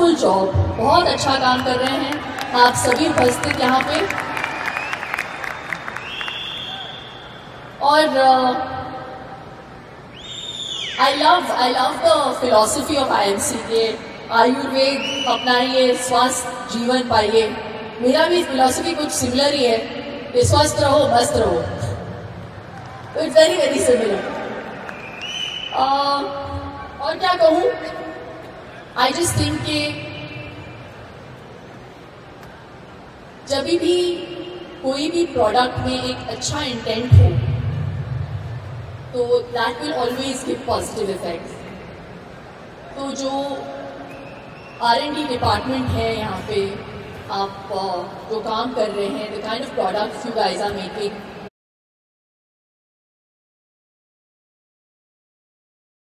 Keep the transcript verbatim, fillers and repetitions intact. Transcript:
Wonderful job, बहुत अच्छा काम कर रहे हैं आप सभी उपस्थित यहाँ पे। और I love I love the philosophy of I M C K ayurveda अपनाइए, स्वास्थ्य जीवन पाइए। मेरा भी फिलॉसफी कुछ सिमिलर ही है कि स्वस्थ रहो मस्त रहो। It's very very similar. और क्या कहूँ, आई जस्ट थिंक कि जब भी कोई भी प्रोडक्ट में एक अच्छा इंटेंट हो तो that will always give positive effect. तो जो आर एंड डी डिपार्टमेंट है यहाँ पे, आप uh, जो काम कर रहे हैं, the kind of products you guys are making,